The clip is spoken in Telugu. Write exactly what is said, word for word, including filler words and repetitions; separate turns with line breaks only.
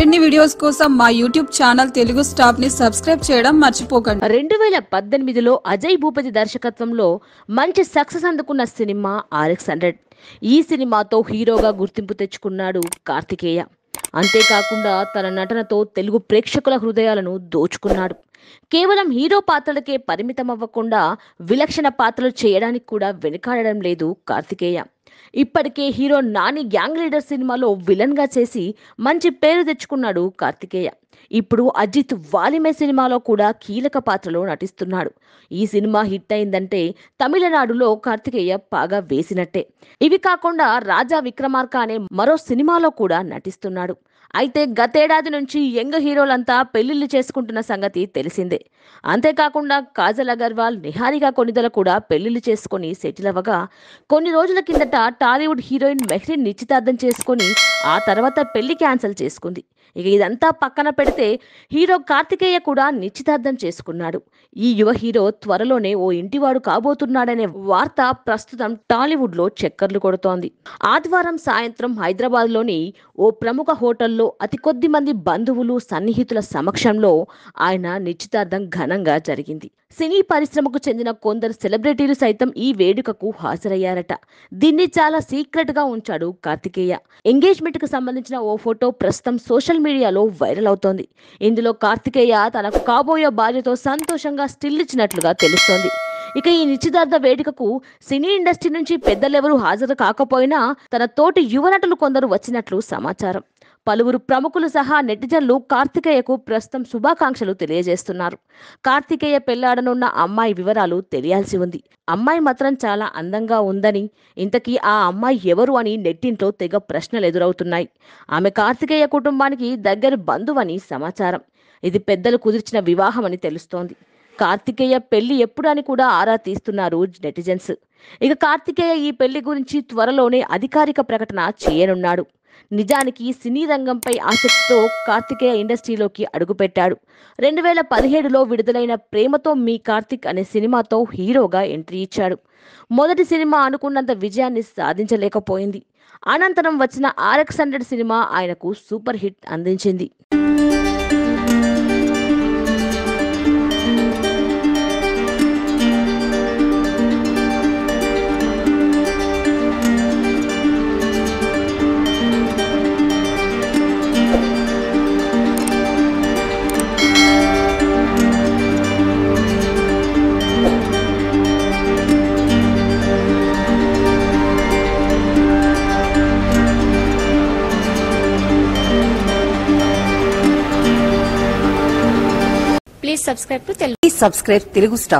మరిన్ని వీడియోస్ కోసం మా యూట్యూబ్ ఛానల్ తెలుగు స్టాప్ ని సబ్స్క్రైబ్ చేయడం మర్చిపోకండి.
రెండు వేల పద్దెనిమిదిలో అజయ్ భూపతి దర్శకత్వంలో మంచి సక్సెస్ అందుకున్న సినిమా ఆర్ఎక్స్ హండ్రెడ్. ఈ సినిమాతో హీరోగా గుర్తింపు తెచ్చుకున్నాడు కార్తికేయ. అంతేకాకుండా తన నటనతో తెలుగు ప్రేక్షకుల హృదయాలను దోచుకున్నాడు. కేవలం హీరో పాత్రలకే పరిమితం అవ్వకుండా విలక్షణ పాత్రలు చేయడానికి కూడా వెనుకాడడం లేదు కార్తికేయ. ఇప్పటికే హీరో నాని గ్యాంగ్ లీడర్ సినిమాలో విలన్ గా చేసి మంచి పేరు తెచ్చుకున్నాడు కార్తికేయ. ఇప్పుడు అజిత్ వాలిమే సినిమాలో కూడా కీలక పాత్రలో నటిస్తున్నాడు. ఈ సినిమా హిట్ అయిందంటే తమిళనాడులో కార్తికేయ పాగా వేసినట్టే. ఇవి కాకుండా రాజా విక్రమార్క అనే మరో సినిమాలో కూడా నటిస్తున్నాడు. అయితే గతేడాది నుంచి యంగ్ హీరోలంతా పెళ్లిళ్లు చేసుకుంటున్న సంగతి తెలిసిందే. అంతేకాకుండా కాజల్ అగర్వాల్, నిహారిక కొనిదల కూడా పెళ్లిళ్లు చేసుకుని సెటిల్ అవ్వగా, కొన్ని రోజుల కిందట టాలీవుడ్ హీరోయిన్ మెహ్రీన్ నిశ్చితార్థం చేసుకుని ఆ తర్వాత పెళ్లి క్యాన్సిల్ చేసుకుంది. ఇక ఇదంతా పక్కన పెడితే హీరో కార్తికేయ కూడా నిశ్చితార్థం చేసుకున్నాడు. ఈ యువ హీరో త్వరలోనే ఓ ఇంటివాడు కాబోతున్నాడనే వార్త ప్రస్తుతం టాలీవుడ్ లో చక్కర్లు కొడుతోంది. ఆదివారం సాయంత్రం హైదరాబాద్ లోని ఓ ప్రముఖ హోటల్లో అతి కొద్ది మంది బంధువులు, సన్నిహితుల సమక్షంలో ఆయన నిశ్చితార్థం ఘనంగా జరిగింది. సినీ పరిశ్రమకు చెందిన కొందరు సెలబ్రిటీలు సైతం ఈ వేడుకకు హాజరయ్యారట. దీన్ని చాలా సీక్రెట్ గా ఉంచాడు కార్తికేయ. ఎంగేజ్మెంట్ కు సంబంధించిన ఓ ఫోటో ప్రస్తుతం సోషల్ మీడియాలో వైరల్ అవుతోంది. ఇందులో కార్తికేయ తనకు కాబోయే భార్యతో సంతోషంగా స్టిల్ ఇచ్చినట్లుగా తెలుస్తోంది. ఇక ఈ నిశ్చితార్థ వేడుకకు సినీ ఇండస్ట్రీ నుంచి పెద్దలెవరూ హాజరు కాకపోయినా తన తోటి యువనటులు కొందరు వచ్చినట్లు సమాచారం. పలువురు ప్రముఖులు సహా నెటిజన్లు కార్తికేయకు ప్రస్తుతం శుభాకాంక్షలు తెలియజేస్తున్నారు. కార్తికేయ పెళ్లాడనున్న అమ్మాయి వివరాలు తెలియాల్సి ఉంది. అమ్మాయి మాత్రం చాలా అందంగా ఉందని, ఇంతకీ ఆ అమ్మాయి ఎవరు అని నెట్టింట్లో తెగ ప్రశ్నలు ఎదురవుతున్నాయి. ఆమె కార్తికేయ కుటుంబానికి దగ్గర బంధువని సమాచారం. ఇది పెద్దలు కుదిర్చిన వివాహం అని తెలుస్తోంది. కార్తికేయ పెళ్లి ఎప్పుడు అని కూడా ఆరా తీస్తున్నారు నెటిజన్స్. ఇక కార్తికేయ ఈ పెళ్లి గురించి త్వరలోనే అధికారిక ప్రకటన చేయనున్నాడు. నిజానికి సినీ రంగంపై ఆసక్తితో కార్తికేయ ఇండస్ట్రీలోకి అడుగుపెట్టాడు. రెండు వేల పదిహేడులో విడుదలైన ప్రేమతో మీ కార్తిక్ అనే సినిమాతో హీరోగా ఎంట్రీ ఇచ్చాడు. మొదటి సినిమా అనుకున్నంత విజయాన్ని సాధించలేకపోయింది. అనంతరం వచ్చిన ఆర్ఎక్స్ హండ్రెడ్ సినిమా ఆయనకు సూపర్ హిట్ అందించింది.
Please subscribe to Telugu.
Please subscribe Telugu Star.